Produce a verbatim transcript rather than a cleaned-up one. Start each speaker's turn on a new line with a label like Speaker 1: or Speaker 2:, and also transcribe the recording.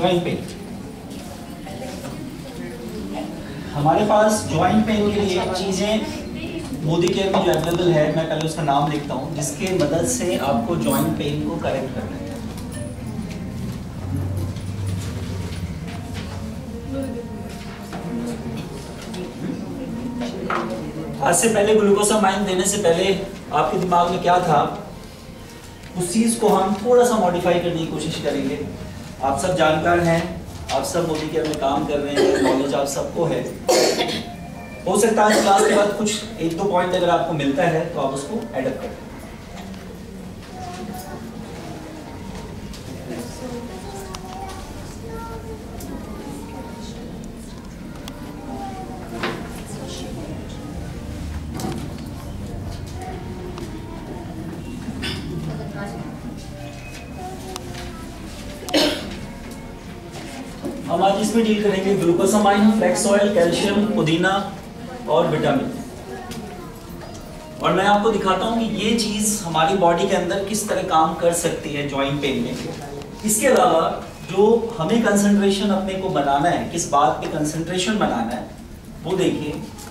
Speaker 1: Joint pain. हमारे पास joint pain के लिए चीजें मोदी केयर में जो अवेलेबल है, मैं पहले उसका नाम लिखता हूँ, जिसके मदद से आपको ज्वाइंट पेन को करेक्ट करना है। आज से पहले ग्लूकोसामाइन देने से पहले आपके दिमाग में क्या था, उस चीज को हम थोड़ा सा मॉडिफाई करने की कोशिश करेंगे। आप सब जानकार हैं, आप सब मोदी केयर में काम कर रहे हैं, नॉलेज आप सबको है। हो सकता है क्लास के बाद कुछ एक दो पॉइंट अगर आपको मिलता है तो आप उसको एडप्ट करें। हम आज इसमें डील करेंगे ग्लूकोसामाइन, फ्लेक्स ऑयल, कैल्शियम, पुदीना और विटामिन। और मैं आपको दिखाता हूं कि ये चीज हमारी बॉडी के अंदर किस तरह काम कर सकती है जॉइंट पेन में। इसके अलावा जो हमें कंसंट्रेशन अपने को बनाना है, किस बात पे कंसंट्रेशन बनाना है, वो देखिए।